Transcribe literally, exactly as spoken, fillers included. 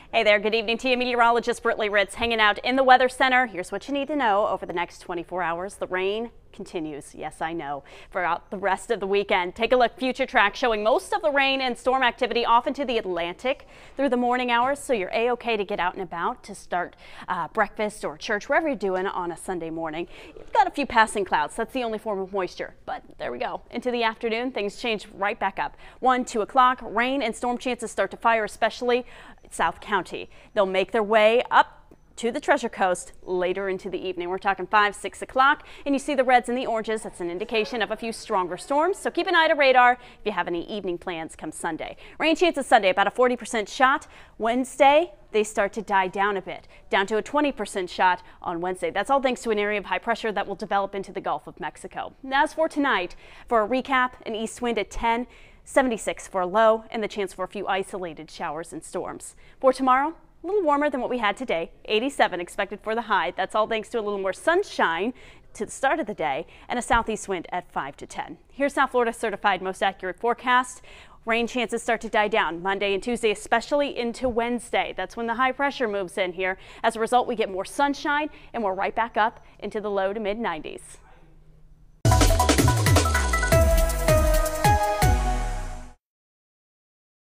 Hey there, good evening to you. Meteorologist Britley Ritz hanging out in the Weather Center. Here's what you need to know over the next twenty-four hours. The rain continues. Yes, I know. Throughout the rest of the weekend. Take a look. Future track showing most of the rain and storm activity off into the Atlantic through the morning hours. So you're a-okay to get out and about to start uh, breakfast or church, wherever you're doing on a Sunday morning. You've got a few passing clouds. That's the only form of moisture. But there we go. Into the afternoon, things change right back up. one, two o'clock, rain and storm chances start to fire, especially South County. They'll make their way up to the Treasure Coast later into the evening. We're talking five, six o'clock, and you see the reds and the oranges. That's an indication of a few stronger storms. So keep an eye to radar if you have any evening plans come Sunday. Rain chances Sunday, about a forty percent shot. Wednesday, they start to die down a bit, down to a twenty percent shot on Wednesday. That's all thanks to an area of high pressure that will develop into the Gulf of Mexico. Now, as for tonight, for a recap, an east wind at ten, seventy-six for a low, and the chance for a few isolated showers and storms. For tomorrow, a little warmer than what we had today, eighty-seven expected for the high. That's all thanks to a little more sunshine to the start of the day and a southeast wind at five to ten. Here's South Florida certified most accurate forecast. Rain chances start to die down Monday and Tuesday, especially into Wednesday. That's when the high pressure moves in here. As a result, we get more sunshine and we're right back up into the low to mid nineties.